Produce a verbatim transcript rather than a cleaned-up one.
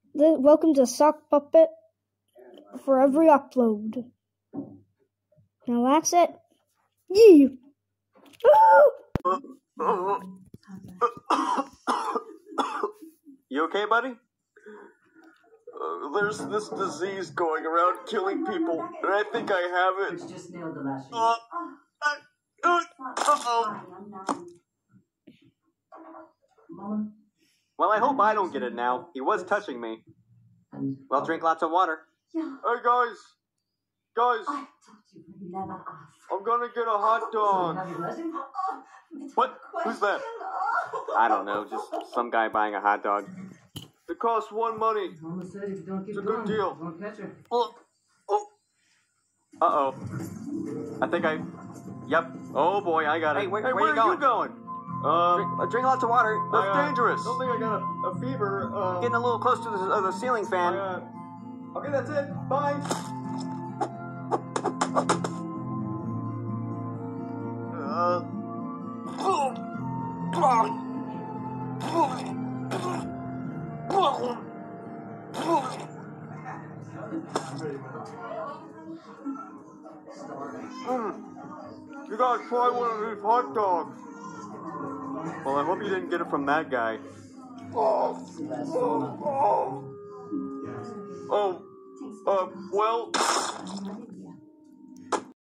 Welcome to Sock Puppet for every upload. Now that's it. Yee! You okay, buddy? Uh, there's this disease going around killing people, and I think I have it. It's just nailed the last Uh, uh, uh, uh-oh. Well, I hope I don't get it now. He was touching me. Well, drink lots of water. Yeah. Hey, guys. Guys. I thought you would never ask. I'm gonna get a hot dog. Have you blessing? What? Who's that? I don't know. Just some guy buying a hot dog. It costs one money. Mama said if you don't keep It's a going, good deal. won't catch her. Oh. Oh. Uh-oh. I think I... Yep. Oh, boy, I got it. Hey, where, hey, where, where you are going? you going? Uh, Drink, uh, drink lots of water. that's I, uh, dangerous. I don't think I got a, a fever. Uh, Getting a little close to the, uh, the ceiling fan. I, uh, okay, that's it. Bye. Uh... Mm. You gotta try one of these hot dogs. Well, I hope you didn't get it from that guy. Oh, oh, oh, oh. Uh, well...